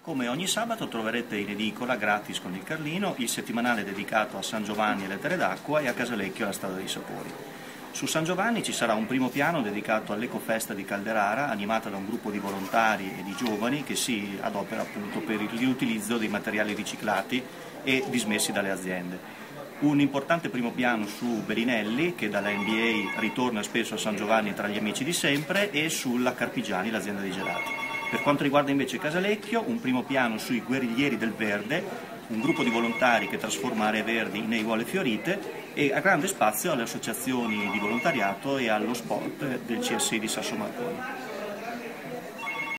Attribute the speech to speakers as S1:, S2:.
S1: Come ogni sabato troverete in edicola, gratis con il Carlino, il settimanale dedicato a San Giovanni e le Terre d'Acqua e a Casalecchio alla Strada dei Sapori. Su San Giovanni ci sarà un primo piano dedicato all'Ecofesta di Calderara, animata da un gruppo di volontari e di giovani che si adopera appunto per il riutilizzo dei materiali riciclati e dismessi dalle aziende. Un importante primo piano su Berinelli, che dalla NBA ritorna spesso a San Giovanni tra gli amici di sempre, e sulla Carpigiani, l'azienda dei gelati. Per quanto riguarda invece Casalecchio, un primo piano sui Guerriglieri del Verde, un gruppo di volontari che trasforma aree verdi in aiuole fiorite, e a grande spazio alle associazioni di volontariato e allo sport del CSI di Sassomarconi.